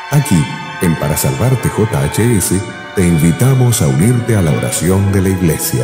Aquí, en Para Salvarte JHS, te invitamos a unirte a la oración de la Iglesia.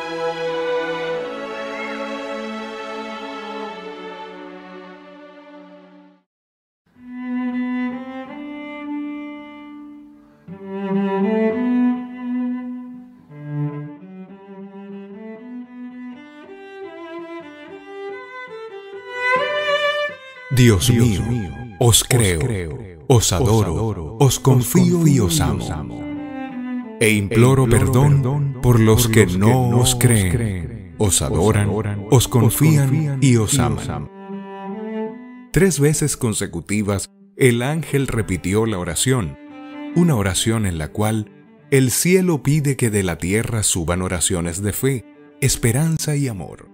Dios mío, os creo, os adoro, os confío y os amo. E imploro perdón por los que no os creen, os adoran, os confían y os aman. 3 veces consecutivas, el ángel repitió la oración, una oración en la cual el cielo pide que de la tierra suban oraciones de fe, esperanza y amor.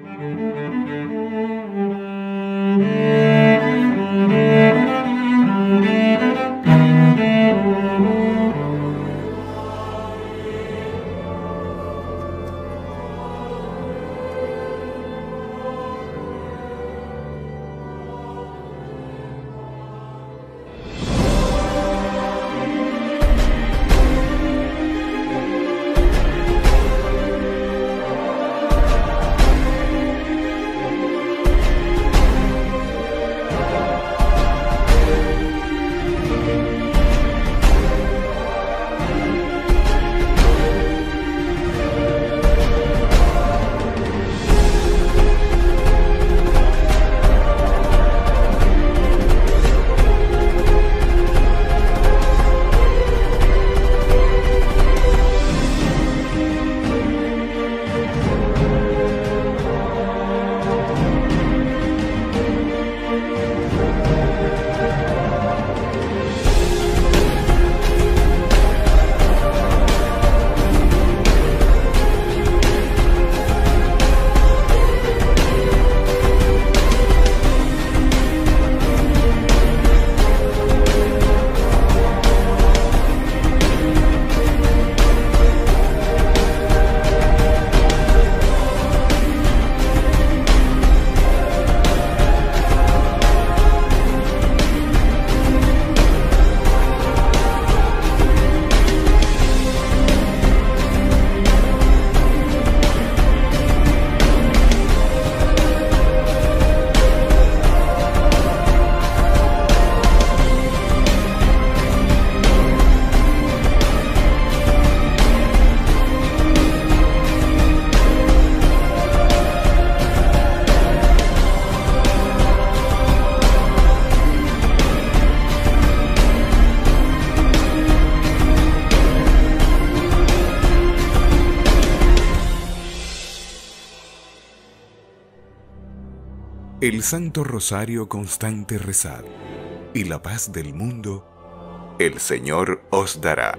El Santo Rosario constante rezad, y la paz del mundo el Señor os dará.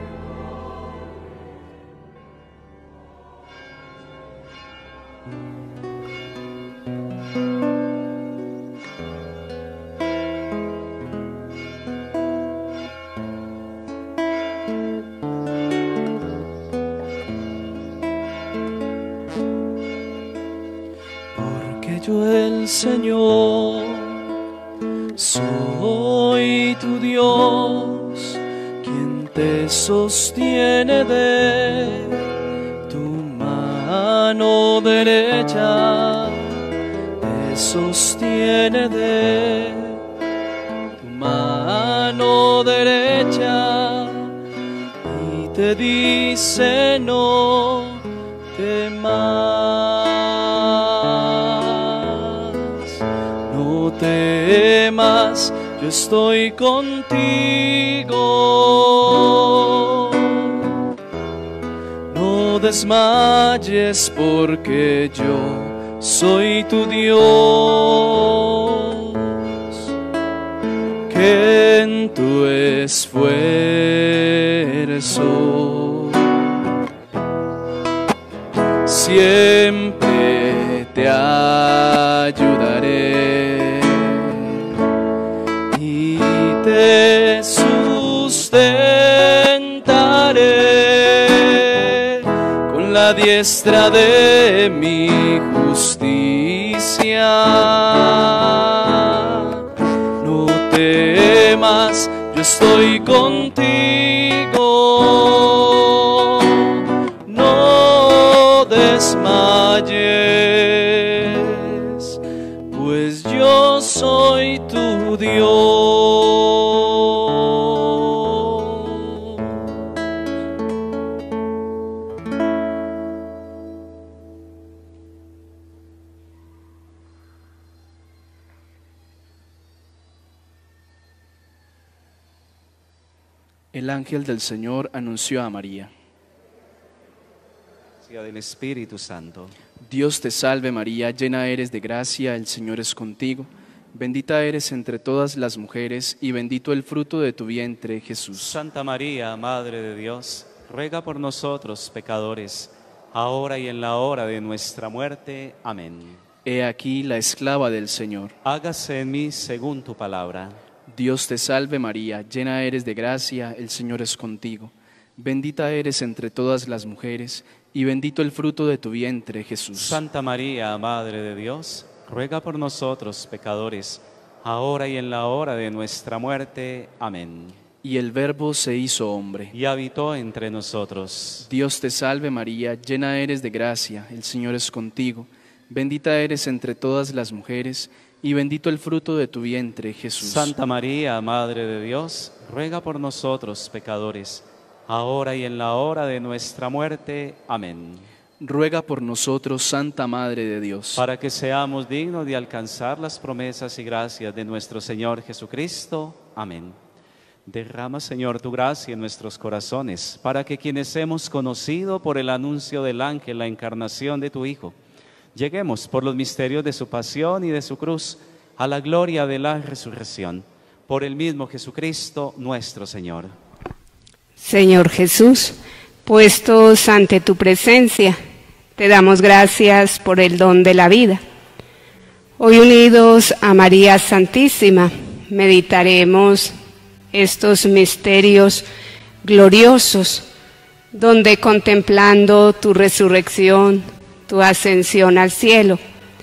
Yo el Señor soy tu Dios, quien te sostiene de tu mano derecha, te sostiene de tu mano derecha y te dice no temas. No temas, yo estoy contigo. No desmayes porque yo soy tu Dios, que en tu esfuerzo siempre te ayudaré y te sustentaré con la diestra de mi justicia. No temas, yo estoy contigo. No desmayes, pues yo soy tu Dios. El ángel del Señor anunció a María: Del Espíritu Santo. Dios te salve María, llena eres de gracia, el Señor es contigo. Bendita eres entre todas las mujeres y bendito el fruto de tu vientre, Jesús. Santa María, Madre de Dios, ruega por nosotros pecadores, ahora y en la hora de nuestra muerte. Amén. He aquí la esclava del Señor. Hágase en mí según tu palabra. Dios te salve María, llena eres de gracia, el Señor es contigo. Bendita eres entre todas las mujeres y bendito el fruto de tu vientre, Jesús. Santa María, Madre de Dios, ruega por nosotros pecadores, ahora y en la hora de nuestra muerte. Amén. Y el Verbo se hizo hombre y habitó entre nosotros. Dios te salve María, llena eres de gracia, el Señor es contigo. Bendita eres entre todas las mujeres y bendito el fruto de tu vientre, Jesús. Santa María, Madre de Dios, ruega por nosotros pecadores, ahora y en la hora de nuestra muerte. Amén. Ruega por nosotros, Santa Madre de Dios, para que seamos dignos de alcanzar las promesas y gracias de nuestro Señor Jesucristo. Amén. Derrama, Señor, tu gracia en nuestros corazones, para que quienes hemos conocido por el anuncio del ángel la encarnación de tu Hijo, lleguemos por los misterios de su pasión y de su cruz a la gloria de la resurrección. Por el mismo Jesucristo nuestro Señor. Señor Jesús, puestos ante tu presencia, te damos gracias por el don de la vida. Hoy, unidos a María Santísima, meditaremos estos misterios gloriosos, donde contemplando tu resurrección, tu ascensión al cielo,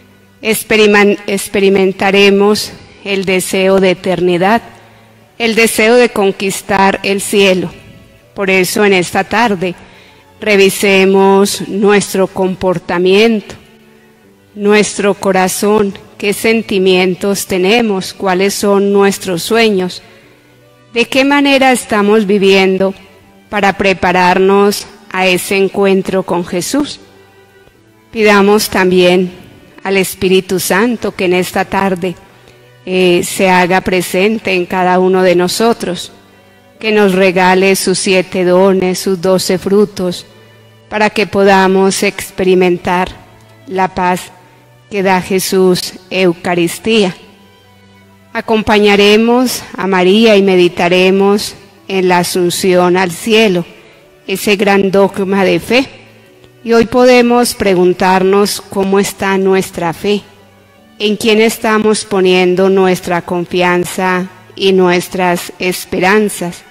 experimentaremos el deseo de eternidad, el deseo de conquistar el cielo. Por eso en esta tarde revisemos nuestro comportamiento, nuestro corazón, qué sentimientos tenemos, cuáles son nuestros sueños, de qué manera estamos viviendo para prepararnos a ese encuentro con Jesús. Pidamos también al Espíritu Santo que en esta tarde se haga presente en cada uno de nosotros, que nos regale sus 7 dones, sus 12 frutos, para que podamos experimentar la paz que da Jesús Eucaristía. Acompañaremos a María y meditaremos en la Asunción al cielo, ese gran dogma de fe. Y hoy podemos preguntarnos cómo está nuestra fe, en quién estamos poniendo nuestra confianza y nuestras esperanzas.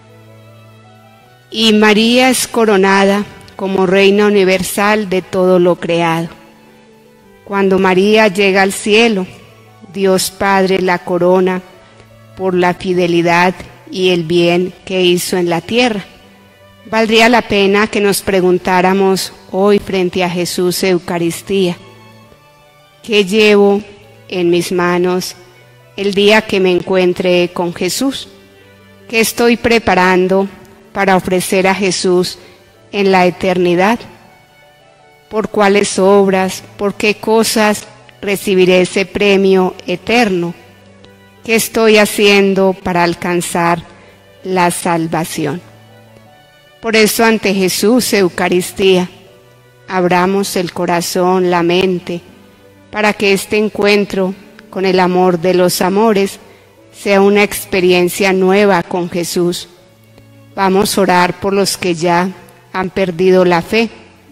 Y María es coronada como Reina universal de todo lo creado. Cuando María llega al cielo, Dios Padre la corona por la fidelidad y el bien que hizo en la tierra. Valdría la pena que nos preguntáramos hoy frente a Jesús Eucaristía: ¿qué llevo en mis manos el día que me encuentre con Jesús? ¿Qué estoy preparando para ofrecer a Jesús en la eternidad? ¿Por cuáles obras, por qué cosas recibiré ese premio eterno? ¿Qué estoy haciendo para alcanzar la salvación? Por eso ante Jesús Eucaristía, abramos el corazón, la mente, para que este encuentro con el amor de los amores sea una experiencia nueva con Jesús. Vamos a orar por los que ya han perdido la fe.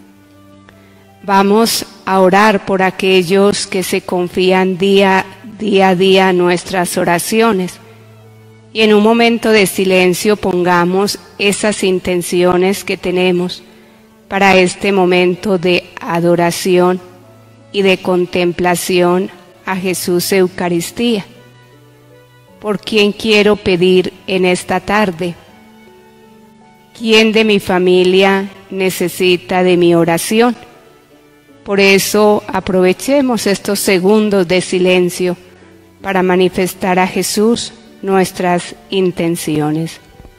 Vamos a orar por aquellos que se confían día a día en nuestras oraciones. Y en un momento de silencio pongamos esas intenciones que tenemos para este momento de adoración y de contemplación a Jesús Eucaristía. por quien quiero pedir en esta tarde. ¿Quién de mi familia necesita de mi oración? Por eso aprovechemos estos segundos de silencio para manifestar a Jesús nuestras intenciones.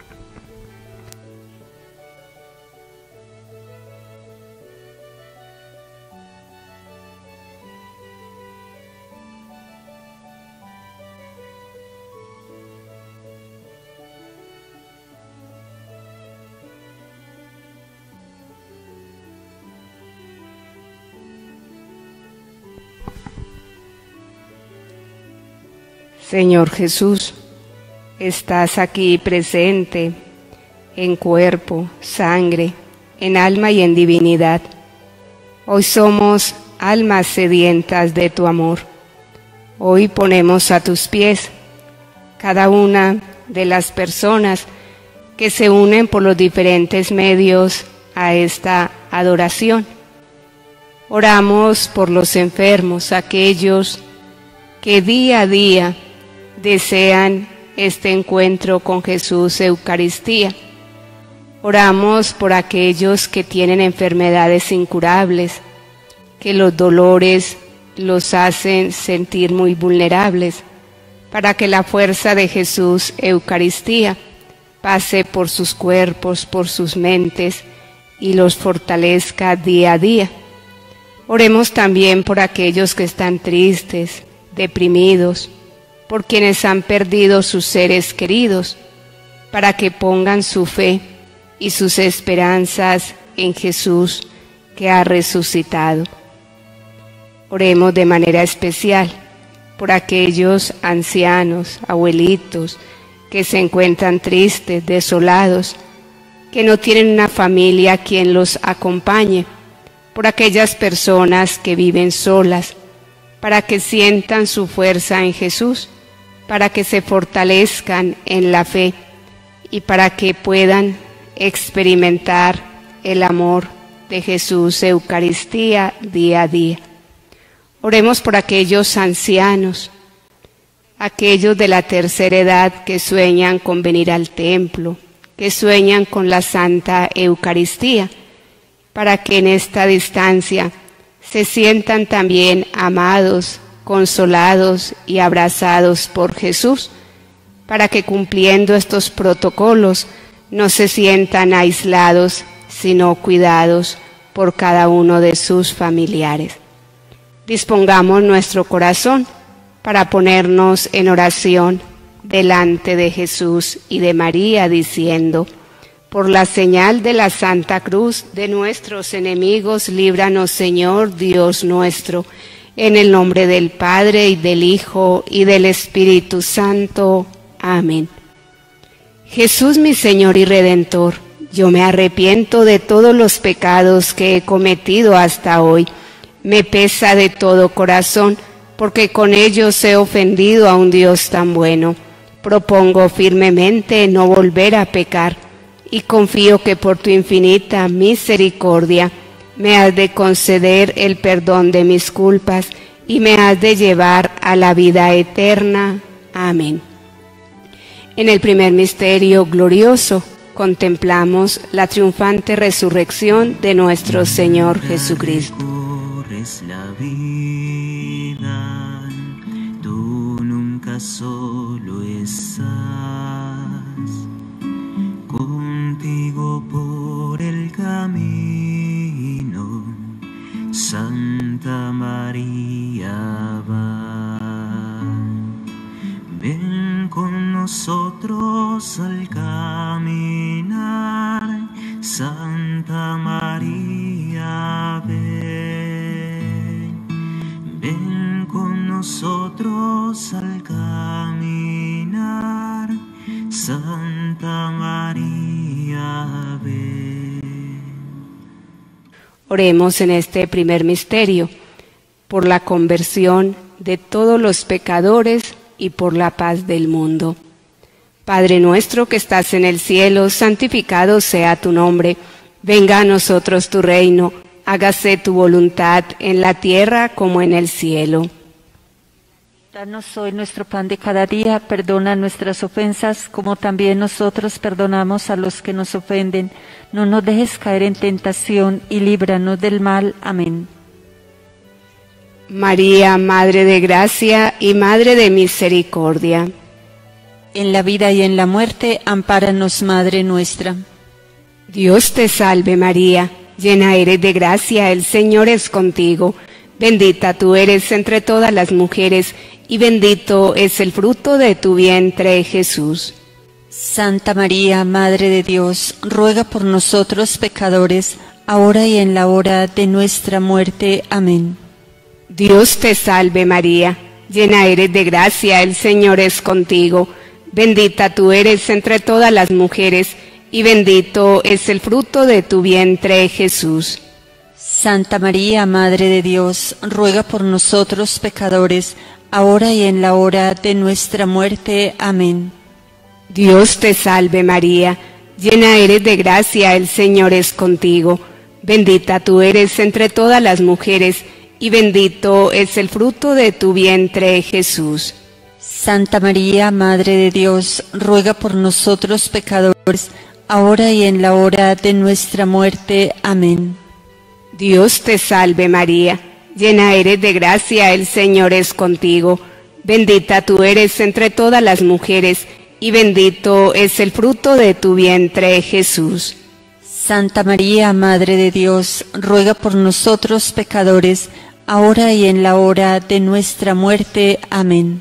Señor Jesús, estás aquí presente en cuerpo, sangre, en alma y en divinidad. Hoy somos almas sedientas de tu amor. Hoy ponemos a tus pies cada una de las personas que se unen por los diferentes medios a esta adoración. Oramos por los enfermos, aquellos que día a día desean este encuentro con Jesús Eucaristía. Oramos por aquellos que tienen enfermedades incurables, que los dolores los hacen sentir muy vulnerables, para que la fuerza de Jesús Eucaristía pase por sus cuerpos, por sus mentes y los fortalezca día a día. Oremos también por aquellos que están tristes, deprimidos, por quienes han perdido sus seres queridos, para que pongan su fe y sus esperanzas en Jesús que ha resucitado. Oremos de manera especial por aquellos ancianos, abuelitos, que se encuentran tristes, desolados, que no tienen una familia quien los acompañe, por aquellas personas que viven solas, para que sientan su fuerza en Jesús, para que se fortalezcan en la fe y para que puedan experimentar el amor de Jesús Eucaristía día a día. Oremos por aquellos ancianos, aquellos de la tercera edad que sueñan con venir al templo, que sueñan con la Santa Eucaristía, para que en esta distancia se sientan también amados, consolados y abrazados por Jesús, para que cumpliendo estos protocolos no se sientan aislados, sino cuidados por cada uno de sus familiares. Dispongamos nuestro corazón para ponernos en oración delante de Jesús y de María, diciendo: por la señal de la Santa Cruz de nuestros enemigos, líbranos, Señor Dios nuestro. En el nombre del Padre, y del Hijo, y del Espíritu Santo. Amén. Jesús, mi Señor y Redentor, yo me arrepiento de todos los pecados que he cometido hasta hoy. Me pesa de todo corazón, porque con ellos he ofendido a un Dios tan bueno. Propongo firmemente no volver a pecar, y confío que por tu infinita misericordia me has de conceder el perdón de mis culpas y me has de llevar a la vida eterna. Amén. En el primer misterio glorioso contemplamos la triunfante resurrección de nuestro Señor Jesucristo. Recorres la vida, tú nunca solo estás, contigo por el camino. Santa María va, ven con nosotros al caminar. Santa María, ven con nosotros al caminar. Santa María, ven. Oremos en este primer misterio por la conversión de todos los pecadores y por la paz del mundo. Padre nuestro que estás en el cielo, santificado sea tu nombre. Venga a nosotros tu reino, hágase tu voluntad en la tierra como en el cielo. Danos hoy nuestro pan de cada día, perdona nuestras ofensas, como también nosotros perdonamos a los que nos ofenden. No nos dejes caer en tentación y líbranos del mal. Amén. María, Madre de Gracia y Madre de Misericordia. En la vida y en la muerte, ampáranos, Madre nuestra. Dios te salve María, llena eres de gracia, el Señor es contigo. Bendita tú eres entre todas las mujeres, y bendito es el fruto de tu vientre, Jesús. Santa María, Madre de Dios, ruega por nosotros pecadores, ahora y en la hora de nuestra muerte. Amén. Dios te salve María, llena eres de gracia, el Señor es contigo. Bendita tú eres entre todas las mujeres, y bendito es el fruto de tu vientre, Jesús. Santa María, Madre de Dios, ruega por nosotros pecadores, ahora y en la hora de nuestra muerte. Amén. Dios te salve María, llena eres de gracia, el Señor es contigo. Bendita tú eres entre todas las mujeres, y bendito es el fruto de tu vientre, Jesús. Santa María, Madre de Dios, ruega por nosotros pecadores, ahora y en la hora de nuestra muerte. Amén. Dios te salve María, llena eres de gracia, el Señor es contigo. Bendita tú eres entre todas las mujeres, y bendito es el fruto de tu vientre, Jesús. Santa María, Madre de Dios, ruega por nosotros pecadores, ahora y en la hora de nuestra muerte. Amén.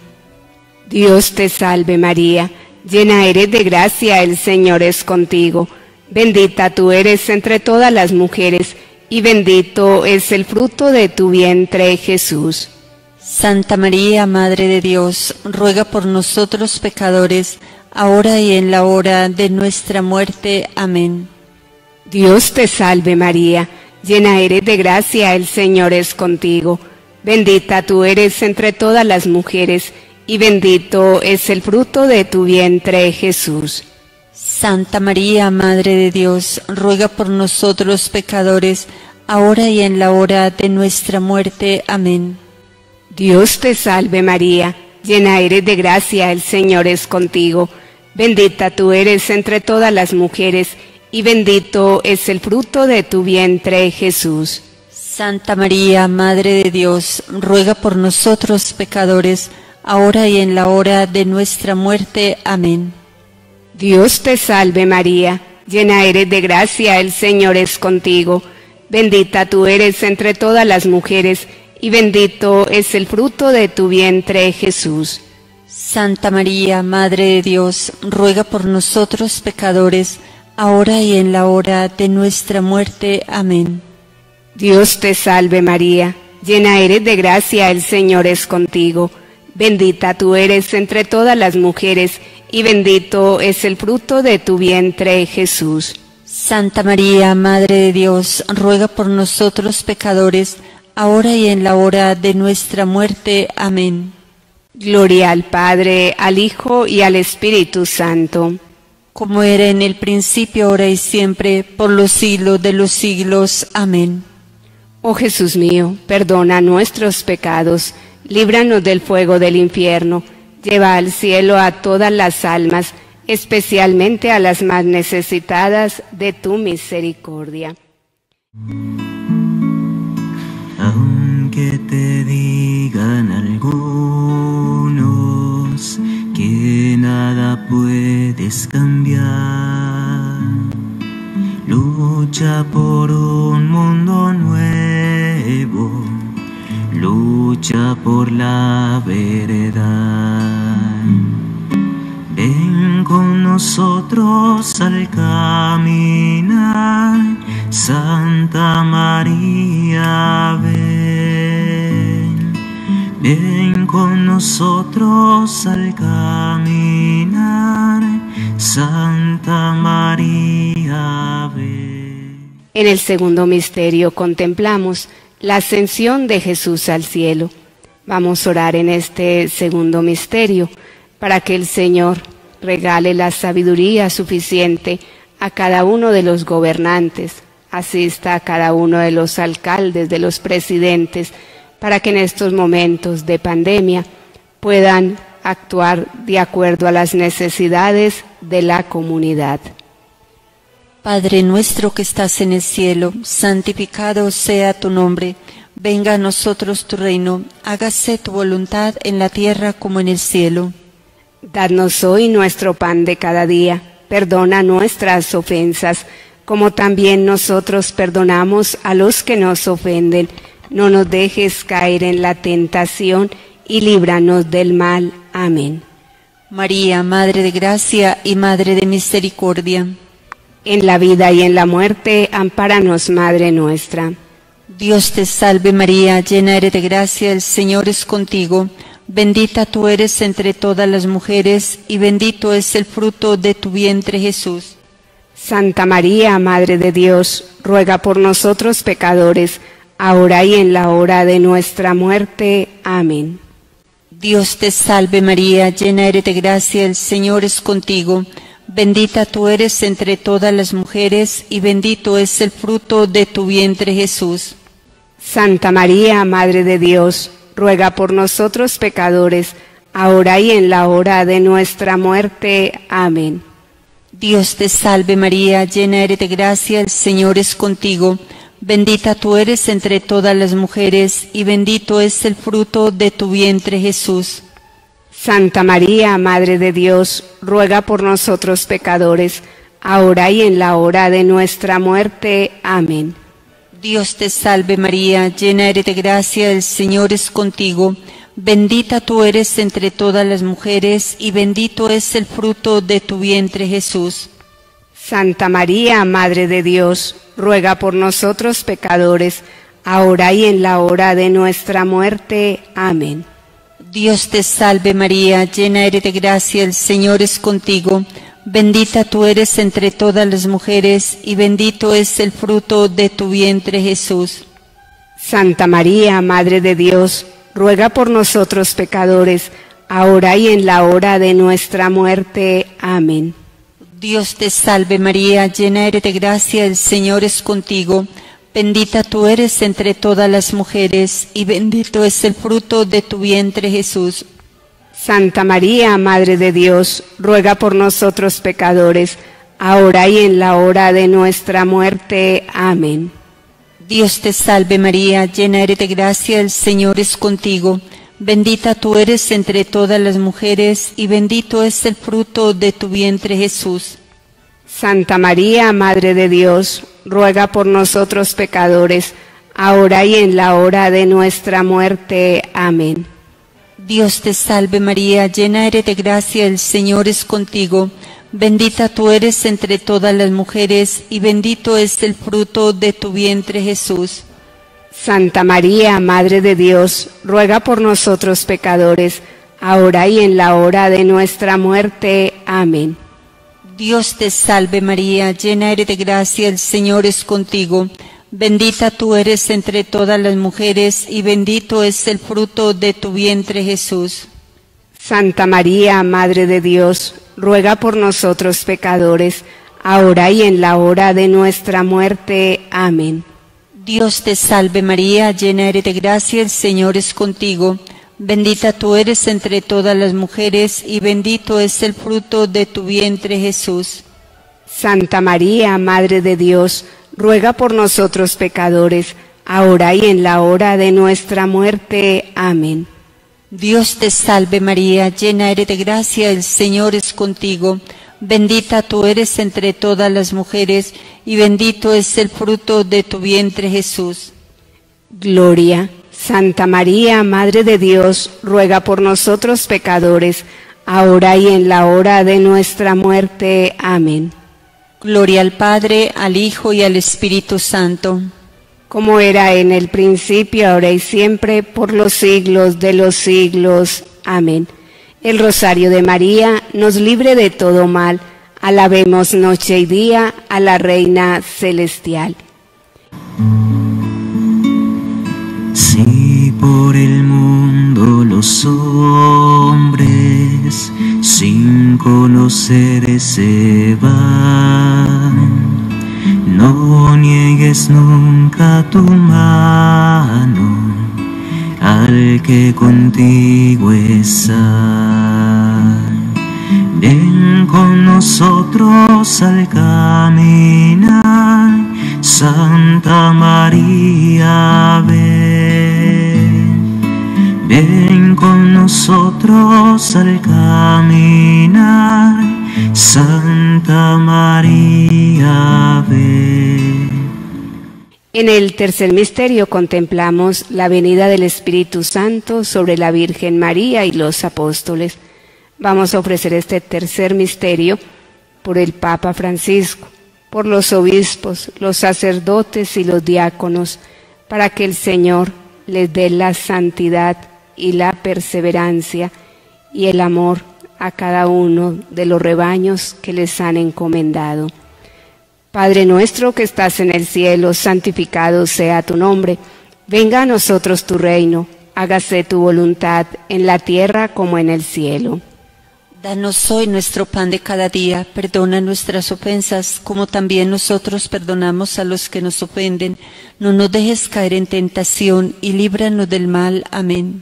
Dios te salve María, llena eres de gracia, el Señor es contigo. Bendita tú eres entre todas las mujeres, y bendito es el fruto de tu vientre, Jesús. Santa María, Madre de Dios, ruega por nosotros pecadores, ahora y en la hora de nuestra muerte. Amén. Dios te salve María, llena eres de gracia, el Señor es contigo. Bendita tú eres entre todas las mujeres, y bendito es el fruto de tu vientre, Jesús. Santa María, Madre de Dios, ruega por nosotros pecadores, ahora y en la hora de nuestra muerte. Amén. Dios te salve María, llena eres de gracia, el Señor es contigo. Bendita tú eres entre todas las mujeres, y bendito es el fruto de tu vientre, Jesús. Santa María, Madre de Dios, ruega por nosotros pecadores, ahora y en la hora de nuestra muerte. Amén. Dios te salve María, llena eres de gracia, el Señor es contigo. Bendita tú eres entre todas las mujeres, y bendito es el fruto de tu vientre, Jesús. Santa María, Madre de Dios, ruega por nosotros pecadores, ahora y en la hora de nuestra muerte. Amén. Dios te salve María, llena eres de gracia, el Señor es contigo. Bendita tú eres entre todas las mujeres, y bendito es el fruto de tu vientre, Jesús. Santa María, Madre de Dios, ruega por nosotros pecadores, ahora y en la hora de nuestra muerte. Amén. Gloria al Padre, al Hijo y al Espíritu Santo. Como era en el principio, ahora y siempre, por los siglos de los siglos. Amén. Oh Jesús mío, perdona nuestros pecados, líbranos del fuego del infierno, lleva al cielo a todas las almas, especialmente a las más necesitadas de tu misericordia. Aunque te digan algunos que nada puedes cambiar, lucha por un mundo nuevo, lucha por la verdad. Ven con nosotros al caminar, Santa María, ven. Ven con nosotros al caminar, Santa María, ven. En el segundo misterio contemplamos la ascensión de Jesús al cielo. Vamos a orar en este segundo misterio para que el Señor regale la sabiduría suficiente a cada uno de los gobernantes, asista a cada uno de los alcaldes, de los presidentes, para que en estos momentos de pandemia puedan actuar de acuerdo a las necesidades de la comunidad. Padre nuestro que estás en el cielo, santificado sea tu nombre. Venga a nosotros tu reino, hágase tu voluntad en la tierra como en el cielo. Danos hoy nuestro pan de cada día. Perdona nuestras ofensas, como también nosotros perdonamos a los que nos ofenden. No nos dejes caer en la tentación y líbranos del mal. Amén. María, Madre de Gracia y Madre de Misericordia, en la vida y en la muerte, ampáranos, Madre nuestra. Dios te salve María, llena eres de gracia, el Señor es contigo. Bendita tú eres entre todas las mujeres, y bendito es el fruto de tu vientre, Jesús. Santa María, Madre de Dios, ruega por nosotros pecadores, ahora y en la hora de nuestra muerte. Amén. Dios te salve María, llena eres de gracia, el Señor es contigo. Bendita tú eres entre todas las mujeres, y bendito es el fruto de tu vientre, Jesús. Santa María, Madre de Dios, ruega por nosotros pecadores, ahora y en la hora de nuestra muerte. Amén. Dios te salve María, llena eres de gracia, el Señor es contigo. Bendita tú eres entre todas las mujeres, y bendito es el fruto de tu vientre, Jesús. Santa María, Madre de Dios, ruega por nosotros pecadores, ahora y en la hora de nuestra muerte. Amén. Dios te salve María, llena eres de gracia, el Señor es contigo. Bendita tú eres entre todas las mujeres, y bendito es el fruto de tu vientre, Jesús. Santa María, Madre de Dios, ruega por nosotros pecadores, ahora y en la hora de nuestra muerte. Amén. Dios te salve María, llena eres de gracia, el Señor es contigo. Bendita tú eres entre todas las mujeres, y bendito es el fruto de tu vientre, Jesús. Santa María, Madre de Dios, ruega por nosotros pecadores, ahora y en la hora de nuestra muerte. Amén. Dios te salve María, llena eres de gracia, el Señor es contigo. Bendita tú eres entre todas las mujeres, y bendito es el fruto de tu vientre, Jesús. Santa María, Madre de Dios, ruega por nosotros pecadores, ahora y en la hora de nuestra muerte. Amén. Dios te salve María, llena eres de gracia, el Señor es contigo. Bendita tú eres entre todas las mujeres, y bendito es el fruto de tu vientre, Jesús. Santa María, Madre de Dios, ruega por nosotros pecadores, ahora y en la hora de nuestra muerte. Amén. Dios te salve María, llena eres de gracia, el Señor es contigo. Bendita tú eres entre todas las mujeres, y bendito es el fruto de tu vientre, Jesús. Santa María, Madre de Dios, ruega por nosotros pecadores, ahora y en la hora de nuestra muerte. Amén. Dios te salve María, llena eres de gracia, el Señor es contigo. Bendita tú eres entre todas las mujeres, y bendito es el fruto de tu vientre, Jesús. Santa María, Madre de Dios, ruega por nosotros pecadores, ahora y en la hora de nuestra muerte. Amén. Dios te salve María, llena eres de gracia, el Señor es contigo. Bendita tú eres entre todas las mujeres, y bendito es el fruto de tu vientre, Jesús. Santa María, Madre de Dios, ruega por nosotros pecadores, ahora y en la hora de nuestra muerte. Amén. Dios te salve María, llena eres de gracia, el Señor es contigo. Bendita tú eres entre todas las mujeres, y bendito es el fruto de tu vientre, Jesús. Gloria. Santa María, Madre de Dios, ruega por nosotros pecadores, ahora y en la hora de nuestra muerte. Amén. Gloria al Padre, al Hijo y al Espíritu Santo. Como era en el principio, ahora y siempre, por los siglos de los siglos. Amén. El Rosario de María nos libre de todo mal. Alabemos noche y día a la Reina Celestial. Si por el mundo los hombres sin conocer se van, no niegues nunca tu mano al que contigo está. Ven con nosotros al caminar, Santa María, ven. Ven con nosotros al caminar, Santa María, ven. En el tercer misterio contemplamos la venida del Espíritu Santo sobre la Virgen María y los apóstoles. Vamos a ofrecer este tercer misterio por el Papa Francisco, por los obispos, los sacerdotes y los diáconos, para que el Señor les dé la santidad y la perseverancia y el amor a cada uno de los rebaños que les han encomendado. Padre nuestro que estás en el cielo, santificado sea tu nombre. Venga a nosotros tu reino, hágase tu voluntad en la tierra como en el cielo. Danos hoy nuestro pan de cada día, perdona nuestras ofensas, como también nosotros perdonamos a los que nos ofenden. No nos dejes caer en tentación y líbranos del mal. Amén.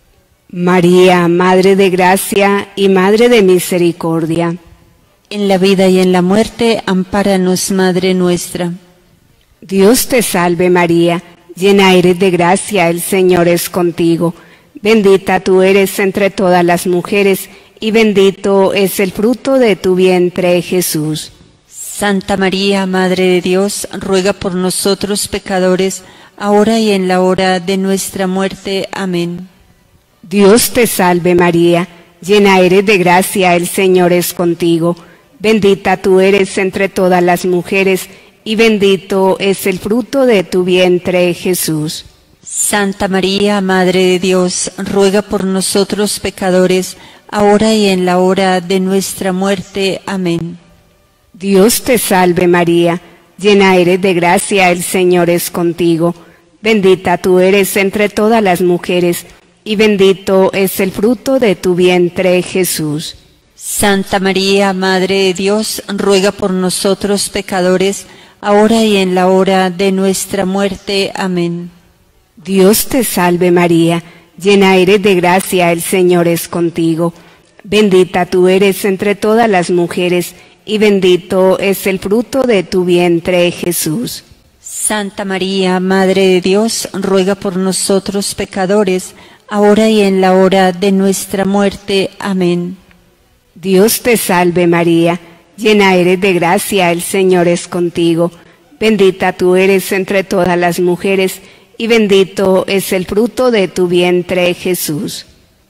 María, Madre de Gracia y Madre de Misericordia, en la vida y en la muerte, ampáranos, Madre nuestra. Dios te salve María, llena eres de gracia, el Señor es contigo. Bendita tú eres entre todas las mujeres, y bendito es el fruto de tu vientre, Jesús. Santa María, Madre de Dios, ruega por nosotros pecadores, ahora y en la hora de nuestra muerte. Amén. Dios te salve María, llena eres de gracia, el Señor es contigo. Bendita tú eres entre todas las mujeres, y bendito es el fruto de tu vientre, Jesús. Santa María, Madre de Dios, ruega por nosotros pecadores, ahora y en la hora de nuestra muerte. Amén. Dios te salve María, llena eres de gracia, el Señor es contigo. Bendita tú eres entre todas las mujeres, y bendito es el fruto de tu vientre, Jesús. Santa María, Madre de Dios, ruega por nosotros pecadores, ahora y en la hora de nuestra muerte. Amén. Dios te salve María, llena eres de gracia, el Señor es contigo. Bendita tú eres entre todas las mujeres, y bendito es el fruto de tu vientre, Jesús. Santa María, Madre de Dios, ruega por nosotros pecadores, ahora y en la hora de nuestra muerte. Amén. Dios te salve María, llena eres de gracia, el Señor es contigo. Bendita tú eres entre todas las mujeres, y bendito es el fruto de tu vientre, Jesús.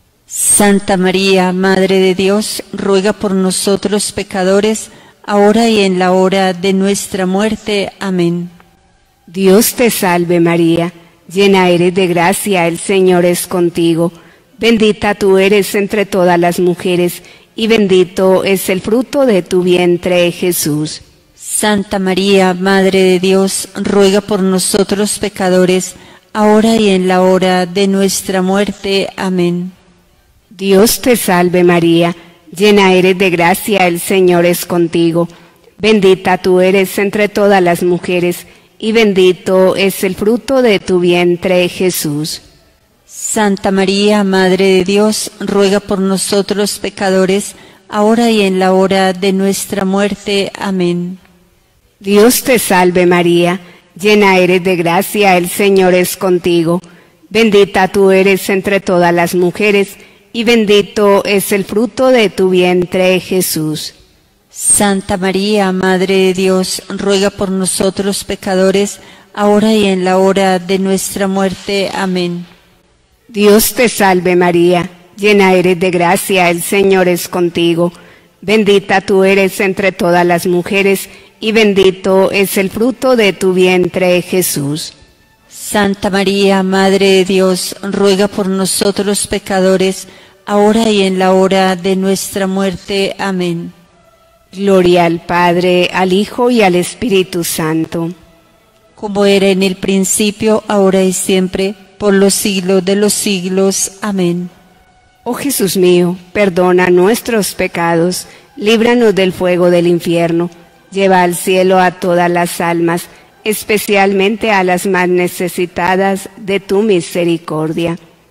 Santa María, Madre de Dios, ruega por nosotros pecadores, ahora y en la hora de nuestra muerte. Amén. Dios te salve María, llena eres de gracia, el Señor es contigo. Bendita tú eres entre todas las mujeres, y bendito es el fruto de tu vientre, Jesús. Santa María, Madre de Dios, ruega por nosotros pecadores, ahora y en la hora de nuestra muerte. Amén. Dios te salve María, llena eres de gracia, el Señor es contigo. Bendita tú eres entre todas las mujeres, y bendito es el fruto de tu vientre, Jesús. Santa María, Madre de Dios, ruega por nosotros pecadores, ahora y en la hora de nuestra muerte. Amén. Dios te salve María, llena eres de gracia, el Señor es contigo. Bendita tú eres entre todas las mujeres, y bendito es el fruto de tu vientre, Jesús. Santa María, Madre de Dios, ruega por nosotros pecadores, ahora y en la hora de nuestra muerte. Amén. Dios te salve María, llena eres de gracia, el Señor es contigo. Bendita tú eres entre todas las mujeres, y bendito es el fruto de tu vientre, Jesús. Santa María, Madre de Dios, ruega por nosotros pecadores, ahora y en la hora de nuestra muerte. Amén. Gloria al Padre, al Hijo y al Espíritu Santo. Como era en el principio, ahora y siempre, por los siglos de los siglos. Amén. Oh Jesús mío, perdona nuestros pecados, líbranos del fuego del infierno, lleva al cielo a todas las almas, especialmente a las más necesitadas de tu misericordia.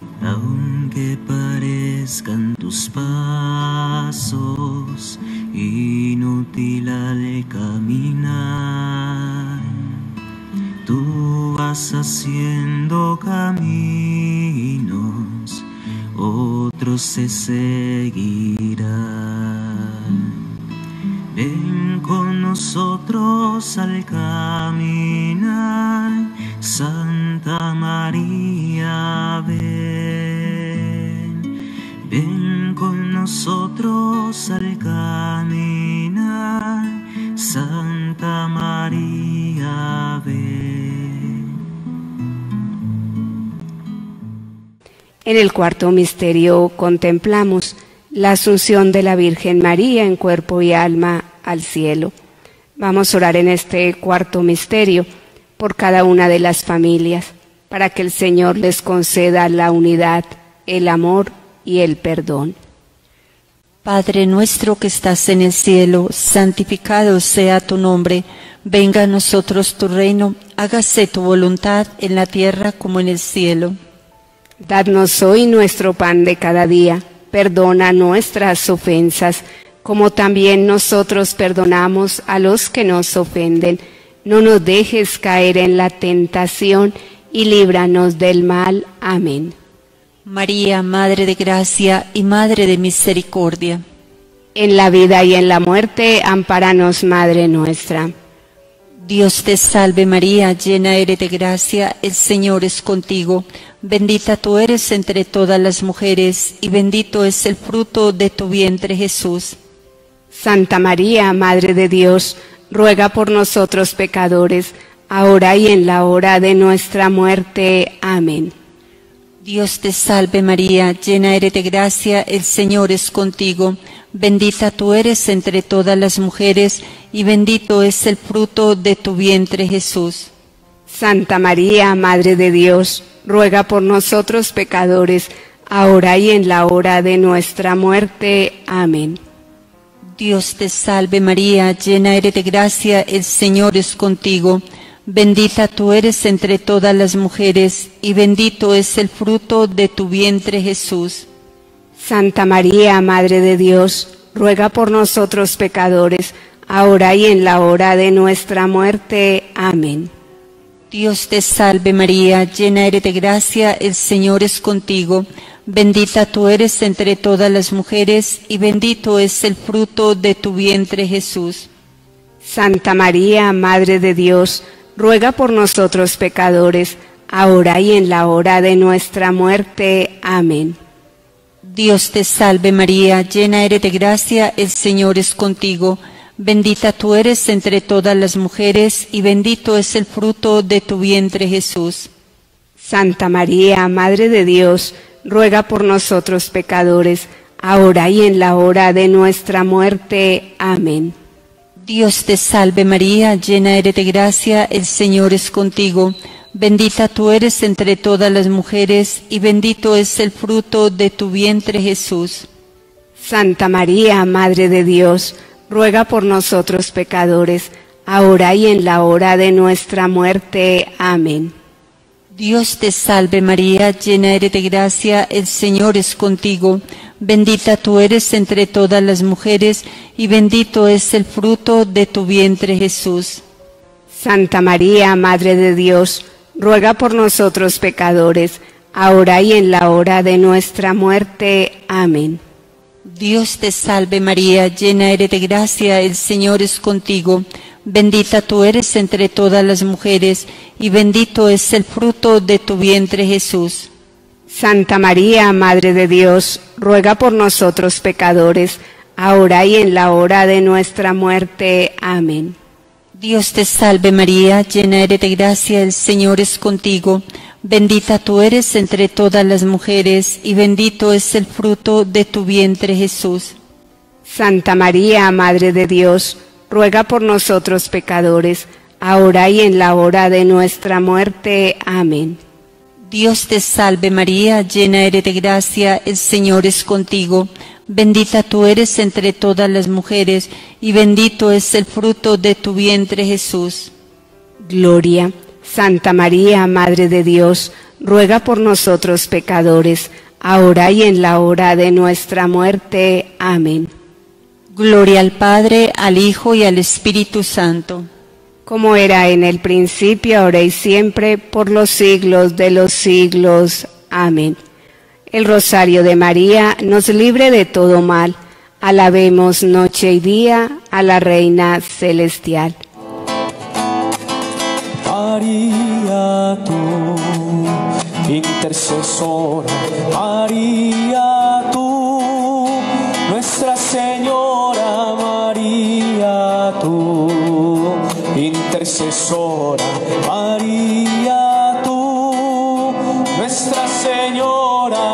Aunque parezcan tus pasos inútil al caminar, tú vas haciendo caminos, otros se seguirán. Ven con nosotros al caminar, Santa María, ven. Ven con nosotros al caminar, Santa María, ven. En el cuarto misterio contemplamos la asunción de la Virgen María en cuerpo y alma al cielo. Vamos a orar en este cuarto misterio por cada una de las familias, para que el Señor les conceda la unidad, el amor y el perdón. Padre nuestro que estás en el cielo, santificado sea tu nombre. Venga a nosotros tu reino, hágase tu voluntad en la tierra como en el cielo. Dadnos hoy nuestro pan de cada día. Perdona nuestras ofensas, como también nosotros perdonamos a los que nos ofenden. No nos dejes caer en la tentación y líbranos del mal. Amén. María, Madre de Gracia y Madre de Misericordia. En la vida y en la muerte, ampáranos, Madre nuestra. Dios te salve María, llena eres de gracia, el Señor es contigo. Bendita tú eres entre todas las mujeres, y bendito es el fruto de tu vientre, Jesús. Santa María, Madre de Dios, ruega por nosotros pecadores, ahora y en la hora de nuestra muerte. Amén. Dios te salve María, llena eres de gracia, el Señor es contigo. Bendita tú eres entre todas las mujeres, y bendito es el fruto de tu vientre, Jesús. Santa María, Madre de Dios, ruega por nosotros pecadores, ahora y en la hora de nuestra muerte. Amén. Dios te salve María, llena eres de gracia, el Señor es contigo. Bendita tú eres entre todas las mujeres, y bendito es el fruto de tu vientre, Jesús. Santa María, Madre de Dios, ruega por nosotros pecadores, ahora y en la hora de nuestra muerte. Amén. Dios te salve María, llena eres de gracia, el Señor es contigo. Bendita tú eres entre todas las mujeres, y bendito es el fruto de tu vientre, Jesús. Santa María, Madre de Dios, ruega por nosotros pecadores, ahora y en la hora de nuestra muerte. Amén. Dios te salve María, llena eres de gracia, el Señor es contigo. Bendita tú eres entre todas las mujeres, y bendito es el fruto de tu vientre, Jesús. Santa María, Madre de Dios, ruega por nosotros pecadores, ahora y en la hora de nuestra muerte. Amén. Dios te salve María, llena eres de gracia, el Señor es contigo. Bendita tú eres entre todas las mujeres, y bendito es el fruto de tu vientre, Jesús. Santa María, Madre de Dios, ruega por nosotros pecadores, ahora y en la hora de nuestra muerte. Amén. Dios te salve María, llena eres de gracia, el Señor es contigo. Bendita tú eres entre todas las mujeres, y bendito es el fruto de tu vientre, Jesús. Santa María, Madre de Dios, ruega por nosotros pecadores, ahora y en la hora de nuestra muerte. Amén. Dios te salve María, llena eres de gracia, el Señor es contigo. Bendita tú eres entre todas las mujeres, y bendito es el fruto de tu vientre, Jesús. Santa María, Madre de Dios, ruega por nosotros pecadores, ahora y en la hora de nuestra muerte. Amén. Dios te salve María, llena eres de gracia, el Señor es contigo. Bendita tú eres entre todas las mujeres, y bendito es el fruto de tu vientre, Jesús. Santa María, Madre de Dios, ruega por nosotros pecadores, ahora y en la hora de nuestra muerte. Amén. Dios te salve María, llena eres de gracia, el Señor es contigo. Bendita tú eres entre todas las mujeres, y bendito es el fruto de tu vientre, Jesús. Gloria. Santa María, Madre de Dios, ruega por nosotros pecadores, ahora y en la hora de nuestra muerte. Amén. Gloria al Padre, al Hijo y al Espíritu Santo. Como era en el principio, ahora y siempre, por los siglos de los siglos. Amén. El rosario de María nos libre de todo mal. Alabemos noche y día a la Reina Celestial. María, tú, intercesora, María, tú, Nuestra Señora, María, tú, intercesora, María, tú, Nuestra Señora.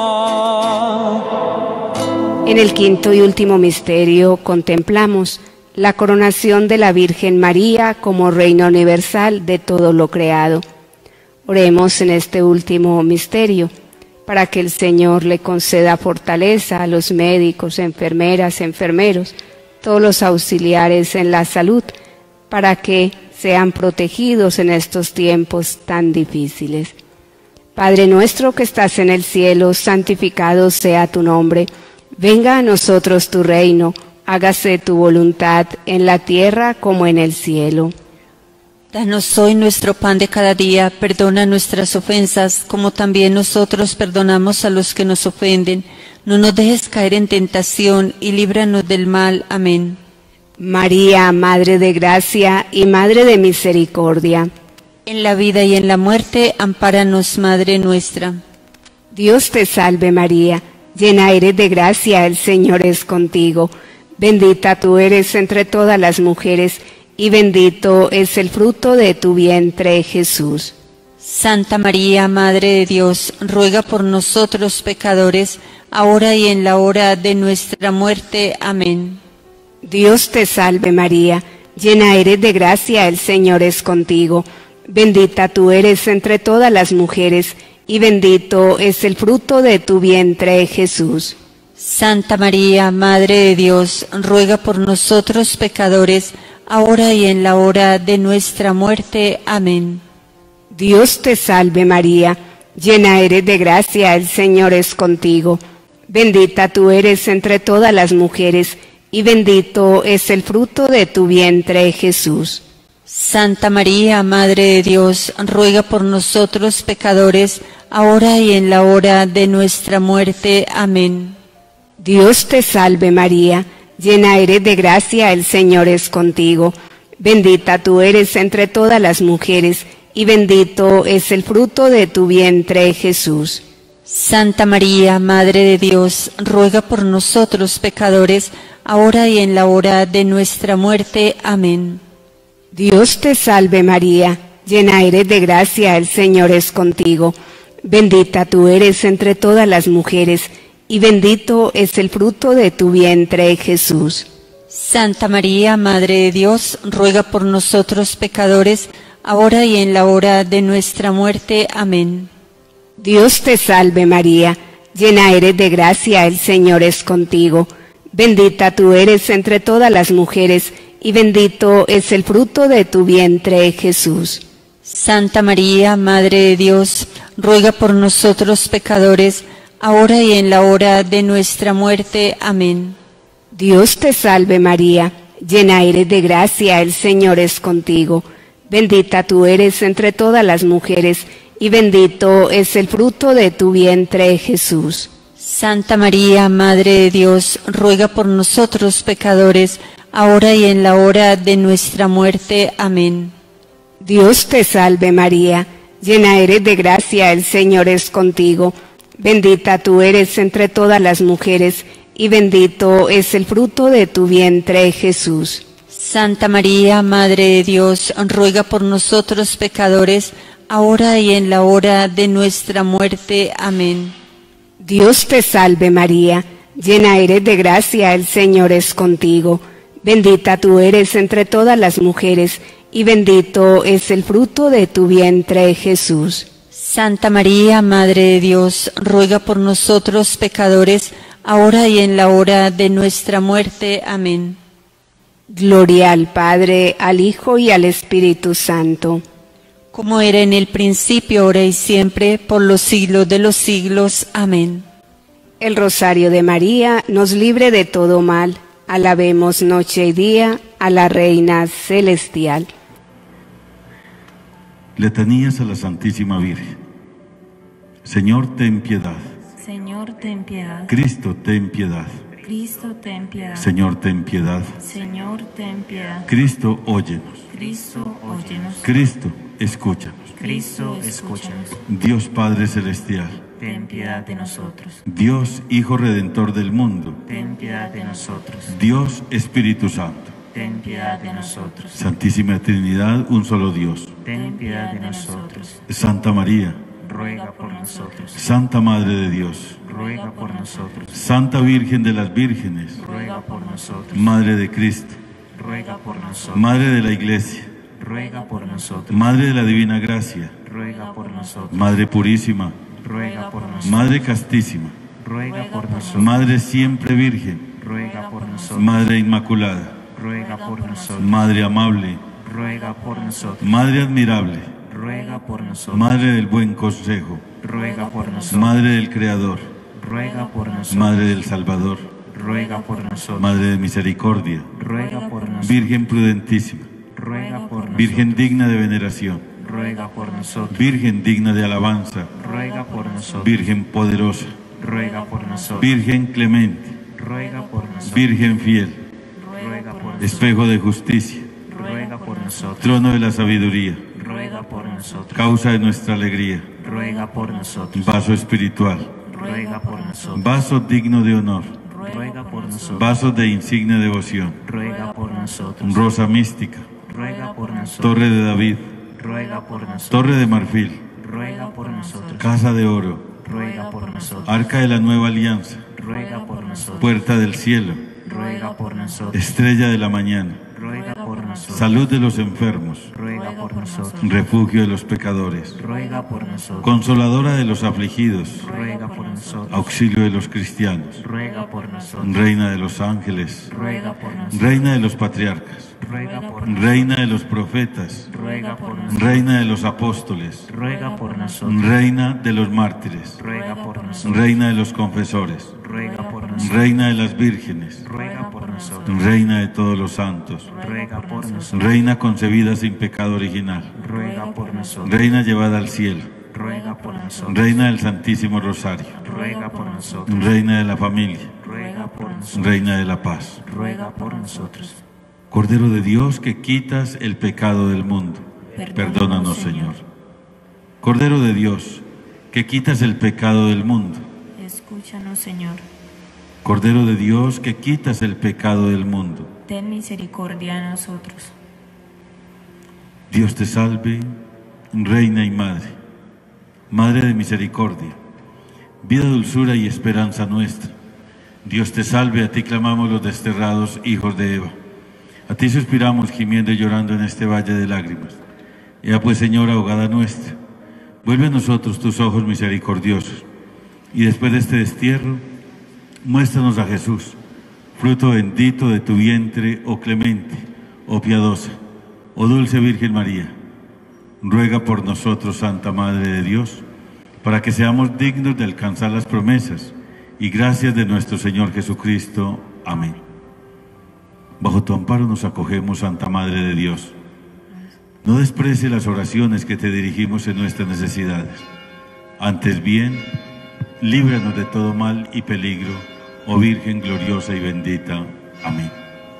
En el quinto y último misterio contemplamos la coronación de la Virgen María como Reina universal de todo lo creado. Oremos en este último misterio para que el Señor le conceda fortaleza a los médicos, enfermeras, enfermeros, todos los auxiliares en la salud, para que sean protegidos en estos tiempos tan difíciles. Padre nuestro que estás en el cielo, santificado sea tu nombre. Venga a nosotros tu reino. Hágase tu voluntad en la tierra como en el cielo. Danos hoy nuestro pan de cada día, perdona nuestras ofensas, como también nosotros perdonamos a los que nos ofenden. No nos dejes caer en tentación y líbranos del mal. Amén. María, Madre de Gracia y Madre de Misericordia. En la vida y en la muerte, ampáranos, Madre nuestra. Dios te salve María, llena eres de gracia, el Señor es contigo. Bendita tú eres entre todas las mujeres, y bendito es el fruto de tu vientre, Jesús. Santa María, Madre de Dios, ruega por nosotros pecadores, ahora y en la hora de nuestra muerte. Amén. Dios te salve María, llena eres de gracia, el Señor es contigo. Bendita tú eres entre todas las mujeres, y bendito es el fruto de tu vientre, Jesús. Santa María, Madre de Dios, ruega por nosotros pecadores, ahora y en la hora de nuestra muerte. Amén. Dios te salve María, llena eres de gracia, el Señor es contigo. Bendita tú eres entre todas las mujeres, y bendito es el fruto de tu vientre, Jesús. Santa María, Madre de Dios, ruega por nosotros pecadores, ahora y en la hora de nuestra muerte. Amén. Dios te salve María, llena eres de gracia, el Señor es contigo. Bendita tú eres entre todas las mujeres, y bendito es el fruto de tu vientre, Jesús. Santa María, Madre de Dios, ruega por nosotros pecadores, ahora y en la hora de nuestra muerte. Amén. Dios te salve María, llena eres de gracia, el Señor es contigo. Bendita tú eres entre todas las mujeres, y bendito es el fruto de tu vientre, Jesús. Santa María, Madre de Dios, ruega por nosotros pecadores, ahora y en la hora de nuestra muerte. Amén. Dios te salve María, llena eres de gracia, el Señor es contigo. Bendita tú eres entre todas las mujeres, y bendito es el fruto de tu vientre, Jesús. Santa María, Madre de Dios, ruega por nosotros pecadores, ahora y en la hora de nuestra muerte. Amén. Dios te salve María, llena eres de gracia, el Señor es contigo. Bendita tú eres entre todas las mujeres, y bendito es el fruto de tu vientre, Jesús. Santa María, Madre de Dios, ruega por nosotros pecadores, ahora y en la hora de nuestra muerte. Amén. Dios te salve María, llena eres de gracia, el Señor es contigo. Bendita tú eres entre todas las mujeres, y bendito es el fruto de tu vientre, Jesús. Santa María, Madre de Dios, ruega por nosotros pecadores, ahora y en la hora de nuestra muerte. Amén. Dios te salve María, llena eres de gracia, el Señor es contigo. Bendita tú eres entre todas las mujeres, y bendito es el fruto de tu vientre, Jesús. Santa María, Madre de Dios, ruega por nosotros pecadores, ahora y en la hora de nuestra muerte. Amén. Gloria al Padre, al Hijo y al Espíritu Santo. como era en el principio, ahora y siempre, por los siglos de los siglos. Amén. El rosario de María nos libre de todo mal. Alabemos noche y día a la Reina Celestial. Letanías a la Santísima Virgen. Señor, ten piedad. Señor, ten piedad. Cristo, ten piedad. Cristo, ten piedad. Señor, ten piedad. Señor, ten piedad. Cristo, óyenos. Cristo, óyenos. Cristo, escúchanos. Cristo, escúchanos. Dios Padre Celestial. Ten piedad de nosotros. Dios Hijo Redentor del mundo. Ten piedad de nosotros. Dios Espíritu Santo. Ten piedad de nosotros. Santísima Trinidad, un solo Dios. Ten piedad de nosotros. Santa María. Ruega por nosotros. Santa Madre de Dios. Ruega por nosotros. Santa Virgen de las Vírgenes. Ruega por nosotros. Madre de Cristo. Ruega por nosotros. Madre de la Iglesia. Ruega por nosotros. Madre de la Divina Gracia. Ruega por nosotros. Madre Purísima. Ruega por nosotros. Madre Castísima. Ruega por nosotros. Madre Siempre Virgen. Ruega por nosotros. Madre Inmaculada. Ruega por nosotros. Madre Amable. Ruega por nosotros. Madre Admirable. Ruega por nosotros. Madre del Buen Consejo. Ruega por nosotros. Madre del Creador. Ruega por nosotros. Madre del Salvador. Ruega por nosotros. Madre de Misericordia. Ruega por nosotros. Virgen prudentísima. Ruega por nosotros. Virgen digna de veneración. Ruega por nosotros. Virgen digna de alabanza. Ruega por nosotros. Virgen poderosa. Ruega por nosotros. Virgen clemente. Ruega por nosotros. Virgen fiel. Ruega por nosotros. Espejo de justicia. Ruega por nosotros. Trono de la sabiduría. Ruega por nosotros. Causa de nuestra alegría. Ruega por nosotros. Vaso espiritual. Ruega por nosotros. Vaso digno de honor. Ruega por nosotros. Vaso de insignia devoción. Ruega por nosotros. Rosa mística. Ruega por nosotros. Torre de David. Ruega por nosotros. Torre de marfil. Ruega por nosotros. Casa de oro. Ruega por nosotros. Arca de la nueva alianza. Ruega por nosotros. Puerta del cielo. Ruega por nosotros. Estrella de la mañana. Ruega por nosotros. Salud de los enfermos. Ruega por nosotros. Refugio de los pecadores. Ruega por nosotros. Consoladora de los afligidos. Ruega por nosotros. Auxilio de los cristianos. Ruega por nosotros. Reina de los ángeles. Ruega por nosotros. Reina de los patriarcas. Ruega por nosotros. Reina de los profetas. Ruega por nosotros. Reina de los apóstoles. Ruega por nosotros. Reina de los mártires. Ruega por nosotros. Reina de los confesores. Ruega por nosotros. Reina de las vírgenes. Ruega por nosotros. Reina de todos los santos. Ruega por nosotros. Reina concebida sin pecado original. Ruega por nosotros. Reina llevada al cielo. Ruega por nosotros. Reina del Santísimo Rosario. Ruega por nosotros. Reina de la familia. Ruega por nosotros. Reina de la paz. Ruega por nosotros. Cordero de Dios, que quitas el pecado del mundo, perdónanos, Señor. Cordero de Dios, que quitas el pecado del mundo, Escúchanos, Señor. Cordero de Dios, que quitas el pecado del mundo. Ten misericordia de nosotros. Dios te salve, Reina y Madre, Madre de misericordia, vida, dulzura y esperanza nuestra. Dios te salve, a ti clamamos los desterrados hijos de Eva. A ti suspiramos gimiendo y llorando en este valle de lágrimas. Ea pues, Señora, abogada nuestra, vuelve a nosotros tus ojos misericordiosos, y después de este destierro, muéstranos a Jesús, fruto bendito de tu vientre, oh clemente, oh piadosa, oh dulce Virgen María. Ruega por nosotros, Santa Madre de Dios, para que seamos dignos de alcanzar las promesas y gracias de nuestro Señor Jesucristo. Amén. Bajo tu amparo nos acogemos, Santa Madre de Dios. No desprecie las oraciones que te dirigimos en nuestras necesidades. Antes bien, líbranos de todo mal y peligro, oh Virgen gloriosa y bendita. Amén.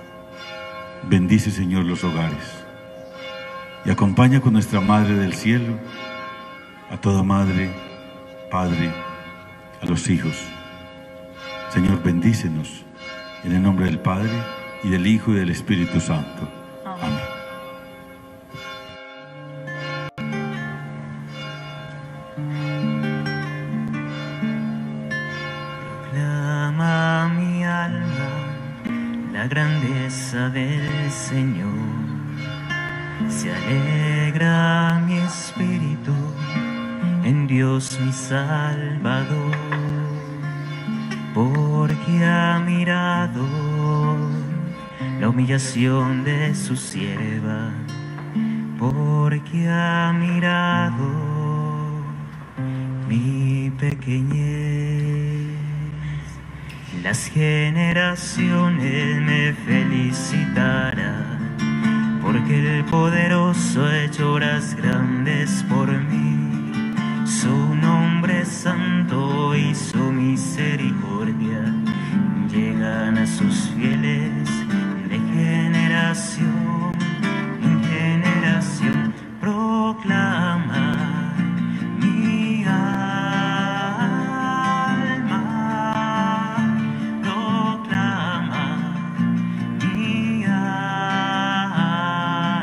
Bendice, Señor, los hogares y acompaña con nuestra Madre del Cielo a toda madre, padre, a los hijos. Señor, bendícenos en el nombre del Padre, y del Hijo, y del Espíritu Santo. Amén. Proclama mi alma la grandeza del Señor. Se alegra mi espíritu en Dios mi Salvador, porque ha mirado la humillación de su sierva, porque ha mirado mi pequeñez. Las generaciones me felicitarán, porque el poderoso ha hecho obras grandes por mí. Su nombre es santo y su misericordia llegan a sus fieles de generación en generación. Proclama mi alma, proclama mi alma.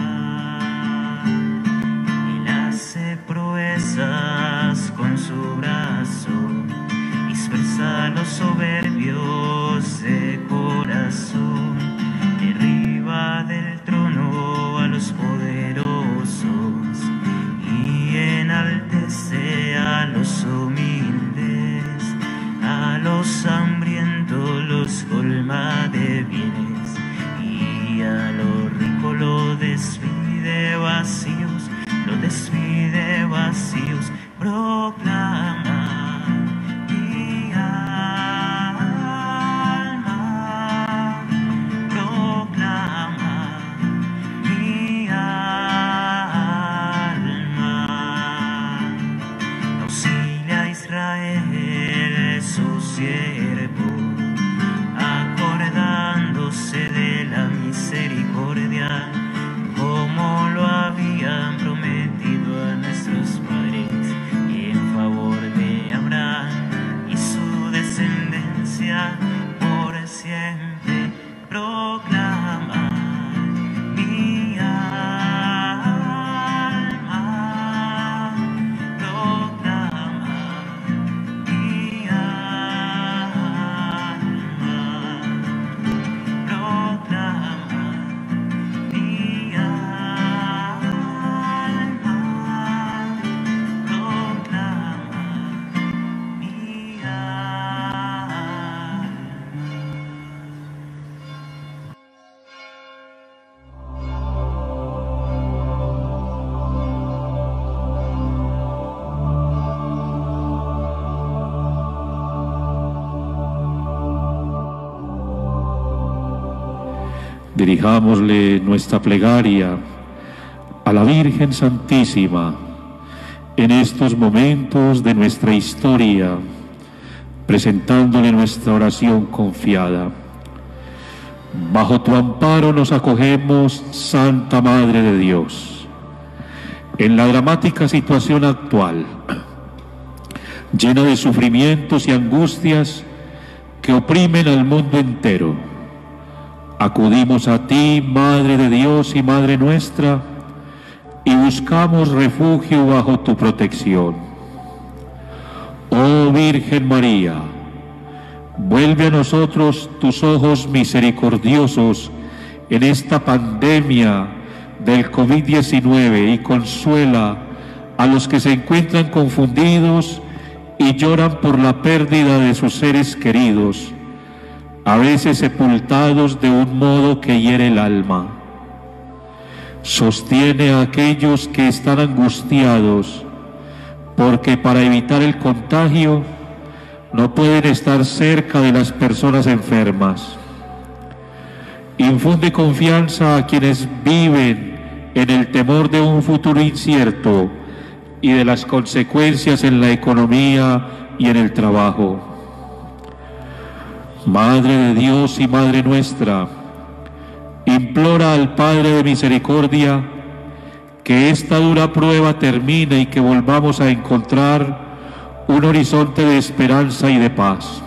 Él hace proezas con su brazo, dispersa a los soberbios de corazón, derriba del trono a los poderosos y enaltece a los humildes. A los hambrientos los colma de bienes y a los ricos los despide vacíos, los despide vacíos. Proclama mi alma, proclama mi alma. Auxilia a Israel, su siervo, acordándose de la misericordia, como lo habían prometido a nuestros padres, y en favor de Abraham y su descendencia por siempre. Proclama mi alma, proclama mi alma, proclama mi alma, proclama mi alma. Dirijámosle nuestra plegaria a la Virgen Santísima en estos momentos de nuestra historia, presentándole nuestra oración confiada. Bajo tu amparo nos acogemos, Santa Madre de Dios. En la dramática situación actual, llena de sufrimientos y angustias que oprimen al mundo entero, acudimos a ti, Madre de Dios y Madre nuestra, y buscamos refugio bajo tu protección. Oh Virgen María, vuelve a nosotros tus ojos misericordiosos en esta pandemia del COVID-19 y consuela a los que se encuentran confundidos y lloran por la pérdida de sus seres queridos, a veces sepultados de un modo que hiere el alma. Sostiene a aquellos que están angustiados, porque para evitar el contagio no pueden estar cerca de las personas enfermas. Infunde confianza a quienes viven en el temor de un futuro incierto y de las consecuencias en la economía y en el trabajo. Madre de Dios y Madre nuestra, implora al Padre de misericordia que esta dura prueba termine y que volvamos a encontrar un horizonte de esperanza y de paz.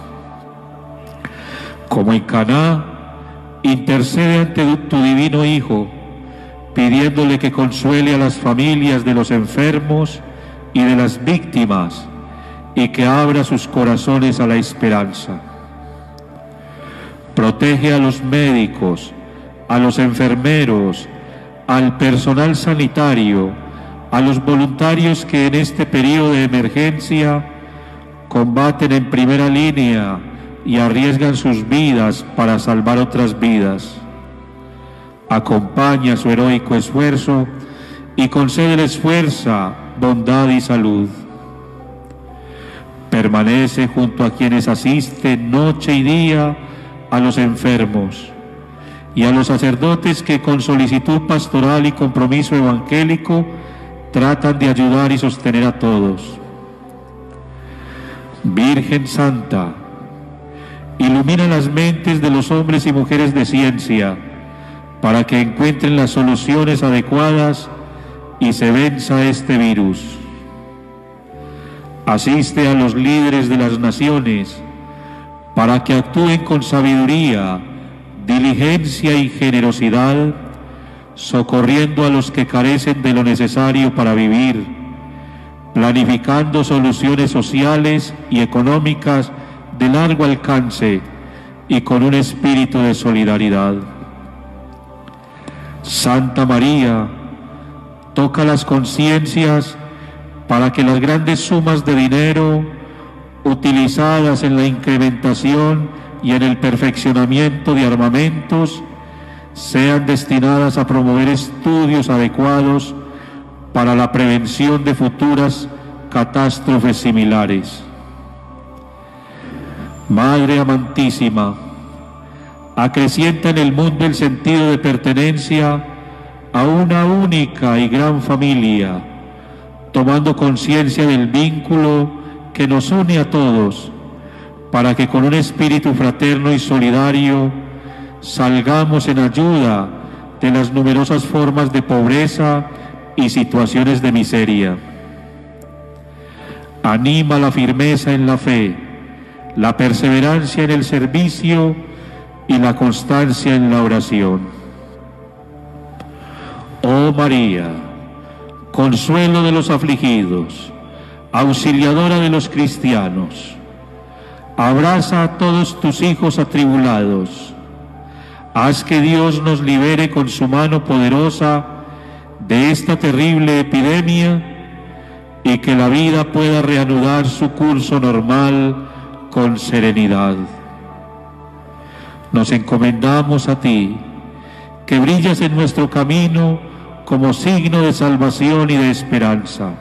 Como en Caná, intercede ante tu divino Hijo, pidiéndole que consuele a las familias de los enfermos y de las víctimas y que abra sus corazones a la esperanza. Protege a los médicos, a los enfermeros, al personal sanitario, a los voluntarios que en este periodo de emergencia combaten en primera línea y arriesgan sus vidas para salvar otras vidas. Acompaña su heroico esfuerzo y concédeles fuerza, bondad y salud. Permanece junto a quienes asisten noche y día a los enfermos y a los sacerdotes que con solicitud pastoral y compromiso evangélico tratan de ayudar y sostener a todos. Virgen Santa, ilumina las mentes de los hombres y mujeres de ciencia para que encuentren las soluciones adecuadas y se venza este virus. Asiste a los líderes de las naciones para que actúen con sabiduría, diligencia y generosidad, socorriendo a los que carecen de lo necesario para vivir, planificando soluciones sociales y económicas de largo alcance y con un espíritu de solidaridad. Santa María, toca las conciencias para que las grandes sumas de dinero utilizadas en la incrementación y en el perfeccionamiento de armamentos sean destinadas a promover estudios adecuados para la prevención de futuras catástrofes similares. Madre amantísima, acrecienta en el mundo el sentido de pertenencia a una única y gran familia, tomando conciencia del vínculo que nos une a todos, para que con un espíritu fraterno y solidario salgamos en ayuda de las numerosas formas de pobreza y situaciones de miseria. Anima la firmeza en la fe, la perseverancia en el servicio y la constancia en la oración. Oh María, consuelo de los afligidos, auxiliadora de los cristianos, abraza a todos tus hijos atribulados. Haz que Dios nos libere con su mano poderosa de esta terrible epidemia y que la vida pueda reanudar su curso normal con serenidad. Nos encomendamos a ti, que brillas en nuestro camino como signo de salvación y de esperanza.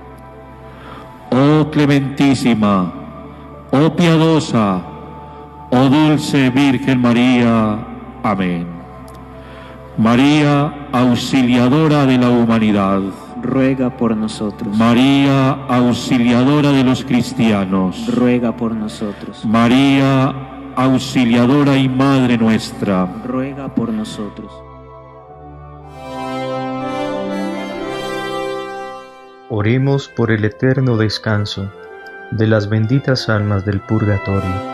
Oh clementísima, oh piadosa, oh dulce Virgen María. Amén. María, auxiliadora de la humanidad, ruega por nosotros. María, auxiliadora de los cristianos, ruega por nosotros. María, auxiliadora y madre nuestra, ruega por nosotros. Oremos por el eterno descanso de las benditas almas del purgatorio.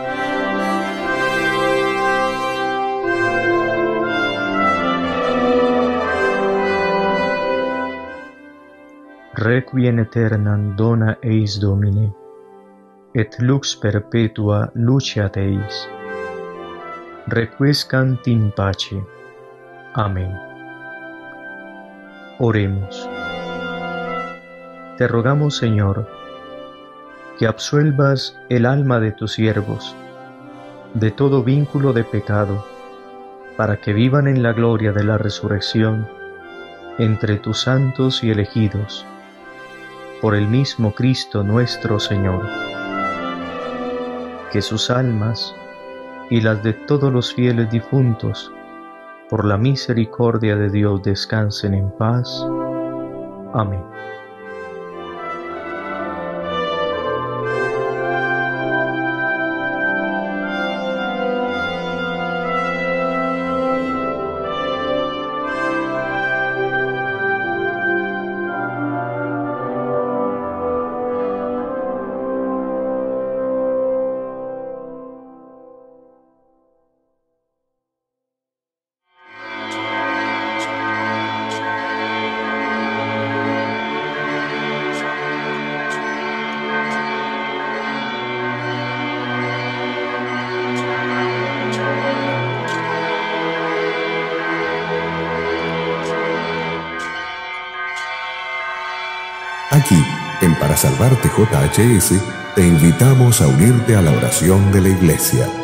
Requiem aeternam dona eis Domine, et lux perpetua luceat eis. Requiescant in pace. Amén. Oremos. Te rogamos, Señor, que absuelvas el alma de tus siervos de todo vínculo de pecado, para que vivan en la gloria de la resurrección entre tus santos y elegidos, por el mismo Cristo nuestro Señor. Que sus almas y las de todos los fieles difuntos, por la misericordia de Dios, descansen en paz. Amén. Aquí, en Para Salvarte JHS, te invitamos a unirte a la oración de la Iglesia.